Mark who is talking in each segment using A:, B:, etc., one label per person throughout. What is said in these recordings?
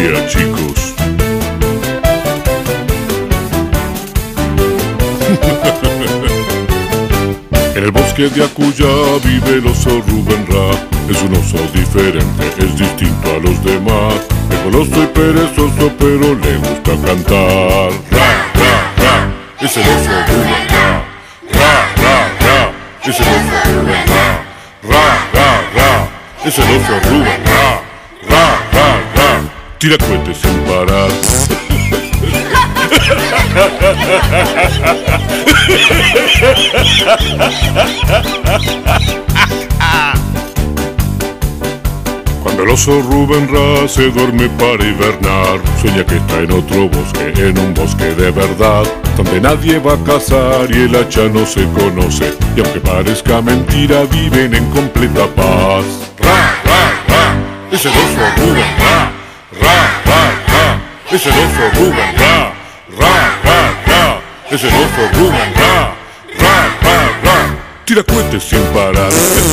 A: día, chicos. En el bosque de Acullá vive el oso Rubén Ra. Es un oso diferente, es distinto a los demás. Es goloso y perezoso, pero le gusta cantar. Ra, ra, ra, es el oso Rubén Ra. Ra, ra, ra, es el oso Rubén Ra. Ra, ra, ra, es el oso Rubén Ra. Ra, ra, ra, tira cohetes sin parar. Cuando el oso Rubén Ra se duerme para hibernar, sueña que está en otro bosque, en un bosque de verdad, donde nadie va a cazar y el hacha no se conoce, y aunque parezca mentira viven en completa paz. Ra, ra, ra, es el oso Rubén Ra. Ra, ra, ra, es el oso Rubén Ra. Ra, ra, ra, es el oso Rubén Ra. Ra, ra, ra, tira cohetes sin parar.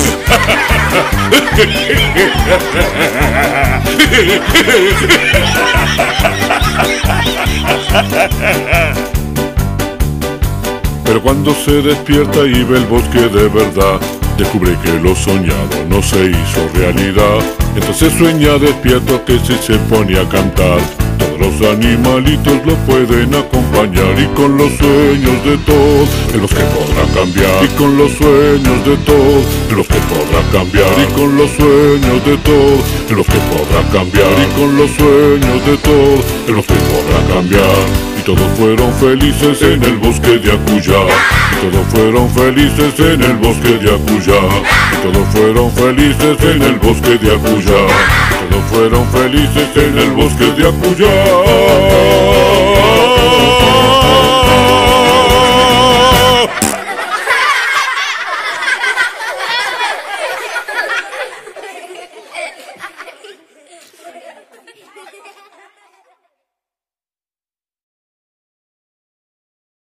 A: Pero cuando se despierta y ve el bosque de verdad, descubre que lo soñado no se hizo realidad. Entonces sueña despierto que si se pone a cantar, todos los animalitos lo pueden acompañar. Y con los sueños de todos, el bosque podrá cambiar. Y con los sueños de todos, el bosque podrá cambiar. Y con los sueños de todos, el bosque podrá cambiar. Y con los sueños de todos, el bosque podrá cambiar. Y todos fueron felices en el bosque de Acullá. Y todos fueron felices en el bosque de Acullá. Y todos fueron felices en el bosque de Acullá. Todos fueron felices en el bosque de Acullá.